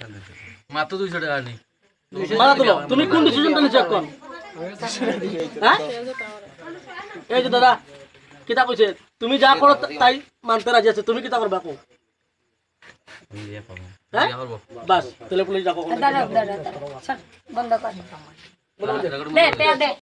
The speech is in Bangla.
মাত্র 200 টাকা নি মারা তুলো তুমি কোন ডিসিশনটা নিছো এখন হ্যাঁ এই যে দাদা কিতা কইছে তুমি যা করো তাই মানতে রাজি আছে তুমি কিতা করবা কো হ্যাঁ বাস তাহলে পুলিশ ডাকো দাঁড়া দাঁড়া দাঁড়া বন্ধ কর দে দে